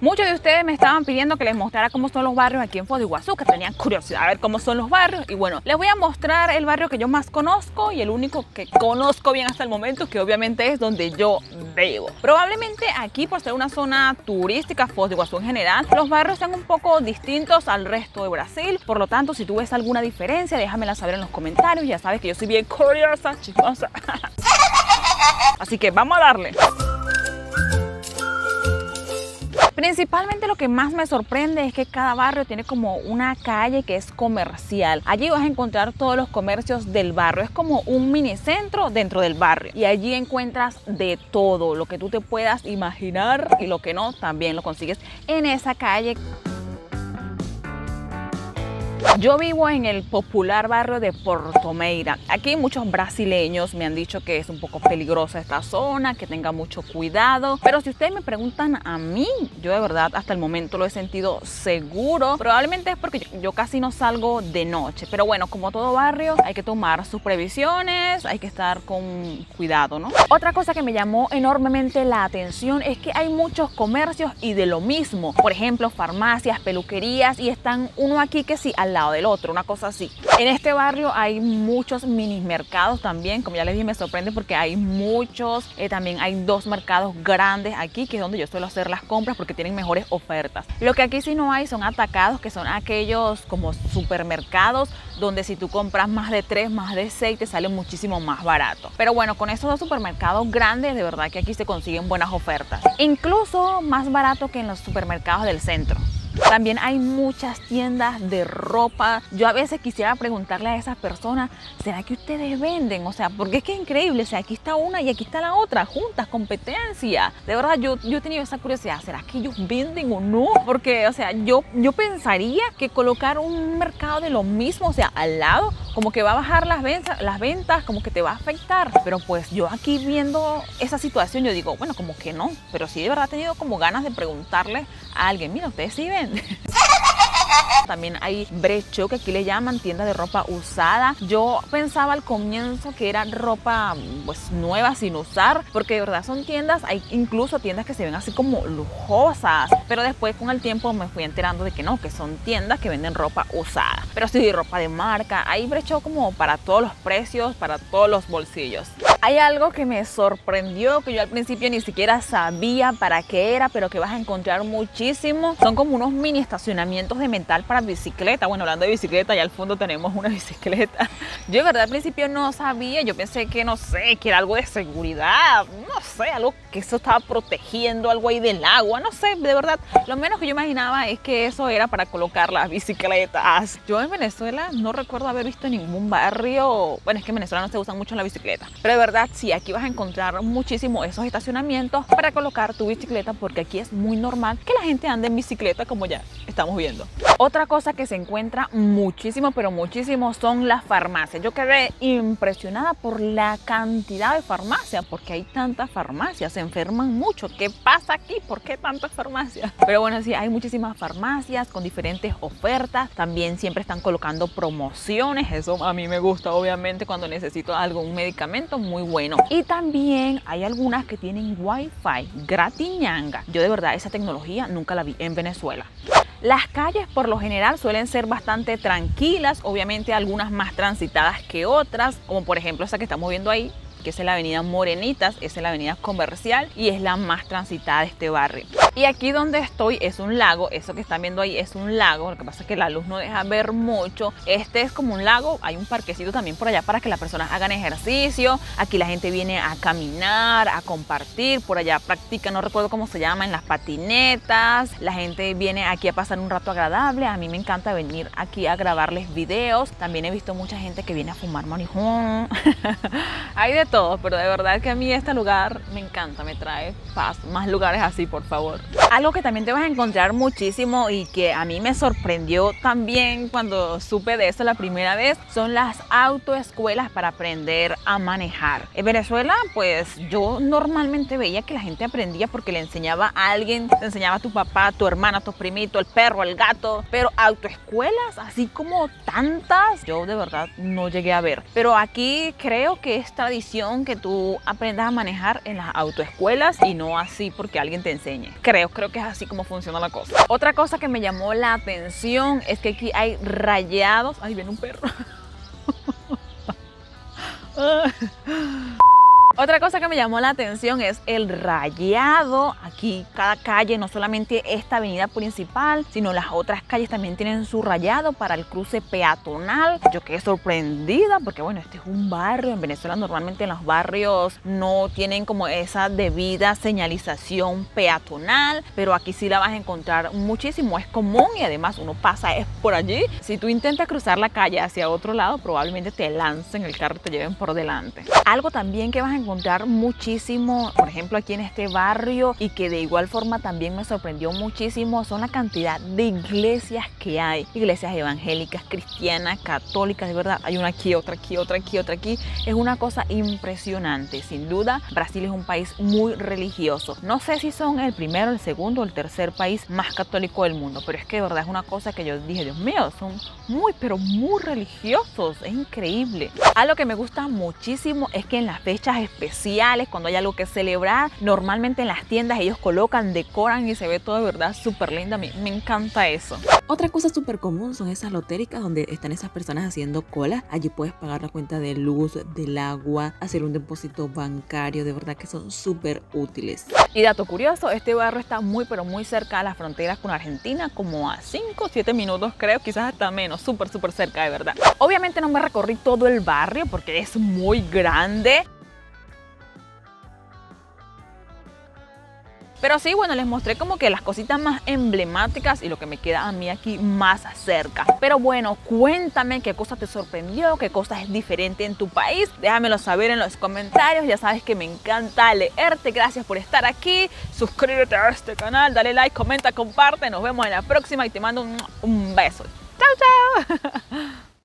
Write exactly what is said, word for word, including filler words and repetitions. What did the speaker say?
Muchos de ustedes me estaban pidiendo que les mostrara cómo son los barrios aquí en Foz de Iguazú, que tenían curiosidad a ver cómo son los barrios. Y bueno, les voy a mostrar el barrio que yo más conozco y el único que conozco bien hasta el momento, que obviamente es donde yo vivo. Probablemente aquí, por ser una zona turística, Foz de Iguazú en general, los barrios sean un poco distintos al resto de Brasil. Por lo tanto, si tú ves alguna diferencia, déjamela saber en los comentarios. Ya sabes que yo soy bien curiosa, chismosa. Así que vamos a darle. Principalmente lo que más me sorprende es que cada barrio tiene como una calle que es comercial. Allí vas a encontrar todos los comercios del barrio. Es como un mini centro dentro del barrio. Y allí encuentras de todo, lo que tú te puedas imaginar y lo que no, también lo consigues en esa calle. Yo vivo en el popular barrio de Porto Meira. Aquí muchos brasileños me han dicho que es un poco peligrosa esta zona, que tenga mucho cuidado. Pero si ustedes me preguntan a mí, yo de verdad hasta el momento lo he sentido seguro. Probablemente es porque yo, yo casi no salgo de noche. Pero bueno, como todo barrio, hay que tomar sus previsiones, hay que estar con cuidado, ¿no? Otra cosa que me llamó enormemente la atención es que hay muchos comercios y de lo mismo. Por ejemplo, farmacias, peluquerías, y están uno aquí que sí, al lado del otro, una cosa así. En este barrio hay muchos mini mercados también, como ya les dije, me sorprende porque hay muchos, eh, también hay dos mercados grandes aquí, que es donde yo suelo hacer las compras porque tienen mejores ofertas. Lo que aquí sí no hay son atacados, que son aquellos como supermercados, donde si tú compras más de tres, más de seis, te sale muchísimo más barato. Pero bueno, con estos dos supermercados grandes, de verdad que aquí se consiguen buenas ofertas. Incluso más barato que en los supermercados del centro. También hay muchas tiendas de ropa. Yo a veces quisiera preguntarle a esas personas, ¿será que ustedes venden? O sea, porque es que es increíble, o sea, aquí está una y aquí está la otra, juntas, competencia. De verdad, yo, yo he tenido esa curiosidad, ¿será que ellos venden o no? Porque, o sea, yo, yo pensaría que colocar un mercado de lo mismo, o sea, al lado, como que va a bajar las ventas, las ventas, como que te va a afectar. Pero pues yo aquí viendo esa situación, yo digo, bueno, como que no. Pero sí de verdad he tenido como ganas de preguntarle a alguien, mira, ¿ustedes sí venden? También hay brechó, que aquí le llaman tienda de ropa usada. Yo pensaba al comienzo que era ropa pues nueva sin usar, porque de verdad son tiendas, hay incluso tiendas que se ven así como lujosas, pero después con el tiempo me fui enterando de que no, que son tiendas que venden ropa usada, pero sí ropa de marca. Hay brechó como para todos los precios, para todos los bolsillos. Hay algo que me sorprendió, que yo al principio ni siquiera sabía para qué era, pero que vas a encontrar muchísimo. Son como unos mini estacionamientos de metal para bicicleta. Bueno, hablando de bicicleta, ya al fondo tenemos una bicicleta. Yo de verdad al principio no sabía, yo pensé que no sé, que era algo de seguridad, no sé, algo que eso estaba protegiendo algo ahí del agua, no sé, de verdad. Lo menos que yo imaginaba es que eso era para colocar las bicicletas. Yo en Venezuela no recuerdo haber visto en ningún barrio, bueno, es que en Venezuela no se usan mucho la bicicleta, pero de verdad sí, aquí vas a encontrar muchísimo esos estacionamientos para colocar tu bicicleta, porque aquí es muy normal que la gente ande en bicicleta, como ya estamos viendo. Otra cosa que se encuentra muchísimo, pero muchísimo, son las farmacias. Yo quedé impresionada por la cantidad de farmacias, porque hay tantas farmacias, se enferman mucho. ¿Qué pasa aquí? ¿Por qué tantas farmacias? Pero bueno, sí, hay muchísimas farmacias con diferentes ofertas. También siempre están colocando promociones. Eso a mí me gusta, obviamente, cuando necesito algún medicamento muy bueno. Y también hay algunas que tienen wifi gratiñanga. Yo de verdad esa tecnología nunca la vi en Venezuela. Las calles por lo general suelen ser bastante tranquilas, obviamente algunas más transitadas que otras, como por ejemplo esa que estamos viendo ahí, que es la avenida Morenitas, es la avenida comercial y es la más transitada de este barrio. Y aquí donde estoy es un lago, eso que están viendo ahí es un lago, lo que pasa es que la luz no deja ver mucho. Este es como un lago, hay un parquecito también por allá para que las personas hagan ejercicio. Aquí la gente viene a caminar, a compartir, por allá practican, no recuerdo cómo se llama, en las patinetas. La gente viene aquí a pasar un rato agradable. A mí me encanta venir aquí a grabarles videos. También he visto mucha gente que viene a fumar marihuana. Hay de todo, pero de verdad que a mí este lugar me encanta, me trae paz. Más lugares así, por favor. Algo que también te vas a encontrar muchísimo y que a mí me sorprendió también cuando supe de eso la primera vez, son las autoescuelas para aprender a manejar. En Venezuela, pues yo normalmente veía que la gente aprendía porque le enseñaba a alguien, te enseñaba a tu papá, a tu hermana, a tu primito, el perro, el gato, pero autoescuelas así como tantas, yo de verdad no llegué a ver. Pero aquí creo que es tradición atención que tú aprendas a manejar en las autoescuelas y no así porque alguien te enseñe. Creo, creo que es así como funciona la cosa. Otra cosa que me llamó la atención es que aquí hay rayados. Ay, viene un perro. Otra cosa que me llamó la atención es el rayado. Aquí cada calle, no solamente esta avenida principal, sino las otras calles también tienen su rayado para el cruce peatonal. Yo quedé sorprendida porque bueno, este es un barrio. En Venezuela normalmente en los barrios no tienen como esa debida señalización peatonal, pero aquí sí la vas a encontrar muchísimo. Es común y además uno pasa es por allí. Si tú intentas cruzar la calle hacia otro lado, probablemente te lancen el carro y te lleven por delante. Algo también que vas a encontrar muchísimo, por ejemplo aquí en este barrio, y que de igual forma también me sorprendió muchísimo, son la cantidad de iglesias que hay. Iglesias evangélicas, cristianas, católicas, de verdad. Hay una aquí, otra aquí, otra aquí, otra aquí. Es una cosa impresionante. Sin duda, Brasil es un país muy religioso. No sé si son el primero, el segundo o el tercer país más católico del mundo, pero es que de verdad es una cosa que yo dije, Dios mío, son muy, pero muy religiosos. Es increíble. Algo que me gusta muchísimo es que en las fechas especiales, cuando hay algo que celebrar, normalmente en las tiendas ellos colocan, decoran y se ve todo de verdad súper lindo. A mí me encanta eso. Otra cosa súper común son esas lotéricas donde están esas personas haciendo cola. Allí puedes pagar la cuenta de luz, del agua, hacer un depósito bancario. De verdad que son súper útiles. Y dato curioso, este barrio está muy pero muy cerca a las fronteras con Argentina, como a cinco o siete minutos creo, quizás hasta menos, súper súper cerca de verdad. Obviamente no me recorrí todo el barrio porque es muy grande. Pero sí, bueno, les mostré como que las cositas más emblemáticas y lo que me queda a mí aquí más cerca. Pero bueno, cuéntame qué cosa te sorprendió, qué cosa es diferente en tu país. Déjamelo saber en los comentarios. Ya sabes que me encanta leerte. Gracias por estar aquí. Suscríbete a este canal, dale like, comenta, comparte. Nos vemos en la próxima y te mando un, un beso. ¡Chao, chao!